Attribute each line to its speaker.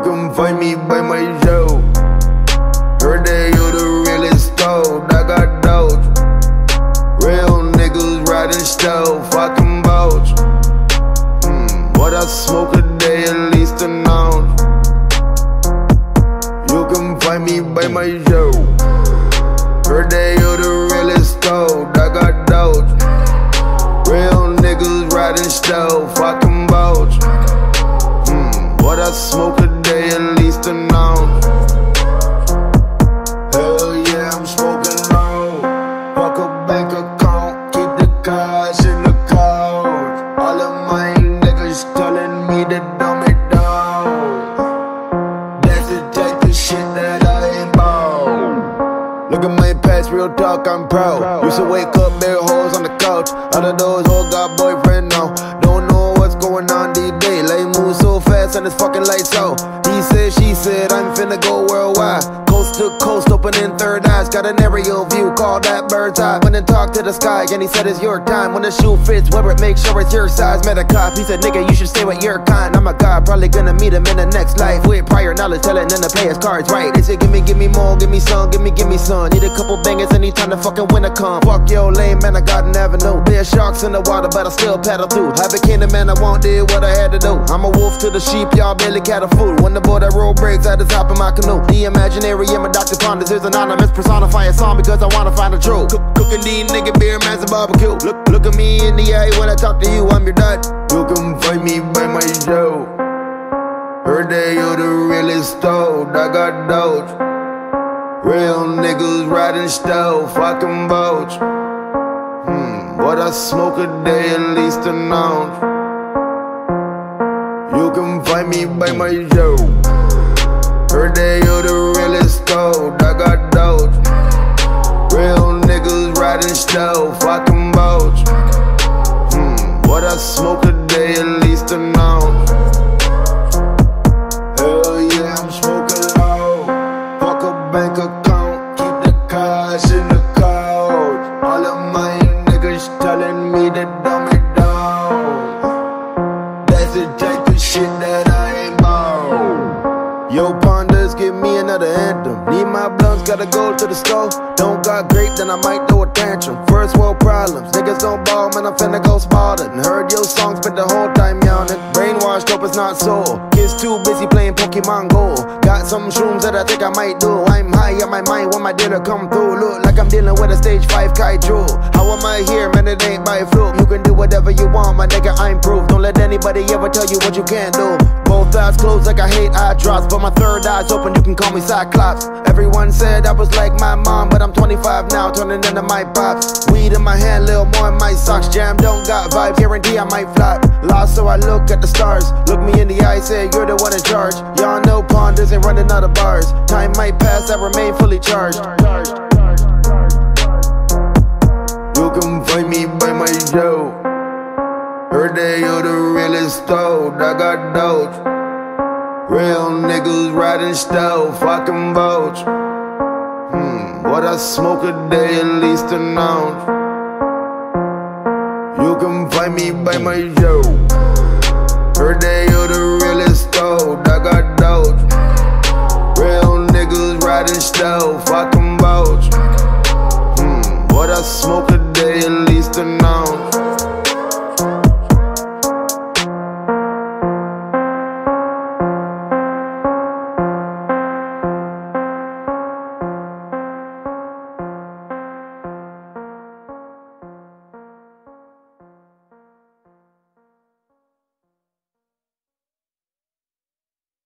Speaker 1: can find me by my show. Heard that you the realest though, I got doubts. Real niggas riding stealth, I can vouch. What I smoke a day, at least an ounce. You can find me by my show. Heard that you the realest though, I got doubts. Real niggas riding stealth, I can vouch. What I smoke a day, at least an ounce. Hell yeah, I'm smoking low. Fuck a bank account, keep the cash in the couch. All of my niggas telling me to dumb it down. That's the type of shit that I ain't bout. Look at my past, real talk, I'm proud. Used to wake up, bare holes on the couch. All of those hoes got boyfriend now. Don't know what's going on these days. Like move so fast and it's fucking lights out. He said, she said, I'm finna go worldwide. Coast to coast, opening third eyes. Got an aerial view, call that bird's eye. Went and talked to the sky, and he said it's your time. When the shoe fits, wear it, make sure it's your size. Met a cop, he said, nigga, you should stay with your kind. I'm a god, probably gonna meet him in the next life. With prior knowledge, telling him to play his cards right. They said, give me more, give me some, give me some. Need a couple bangers anytime the fucking winter come. Fuck yo, lame man, I got an avenue. There sharks in the water, but I still paddle through. I became the man I want, did what I had to do. I'm a wolf to the sheep, y'all barely cattle food. When the boy that road breaks at the top of my canoe. The imaginary in my Dr. Ponders is anonymous. Personify a song because I wanna find the truth. Cooking these nigga beer, man's a barbecue. Look at me in the eye when I talk to you, I'm your dad. You can find me by my show. Heard that you the realest though, I got doubts. Real niggas riding stealth, I can vouch. What I smoke a day, at least an ounce. You can find me by my show. Heard that you the realest though, I got doubts. Real niggas riding stealth, I can vouch. What I smoke a day, at least an ounce. Hell yeah, I'm smoking low. Fuck a bank account, keep the cash in the couch. All of my niggas telling me to dumb it down. That's the type of shit that I ain't bout. Yo, Ponders, give me another anthem. Need my blunts, gotta go to the store. Don't got grape, then I might throw a tantrum. First world problems, niggas don't ball, man, I'm finna go Spartan. Heard your song, spent the whole time yawning. Brainwashed, hope it's not sore. Kids too busy playing Pokemon Go. Got some shrooms that I think I might do. I'm high on my mind when my dealer come through. Look like I'm dealing with a stage 5 kaiju. How am I here, man, it ain't by fluke. You can do whatever you want, my nigga, I'm proof. Don't let anybody ever tell you what you can't do. Both eyes closed like I hate eye drops, but my third eye's open, you can call me Cyclops. Everyone said I was like my mom, but I'm 25 now, turning into my pops. Weed in my hand, little more in my socks. Jam don't got vibe, guarantee I might flop. Lost, so I look at the stars. Look me in the eye, say you're the one in charge. Y'all know Ponders ain't running out of bars. Time might pass, I remain fully charged. You can find me by my show. Heard that you the realest though, I got doubts. Real niggas riding stealth, I can vouch. What I smoke a day, at least an ounce. You can find me by my show. Heard that you the realest though, I got doubts. Real niggas riding stealth, I can vouch. What I smoke a day, at least an ounce.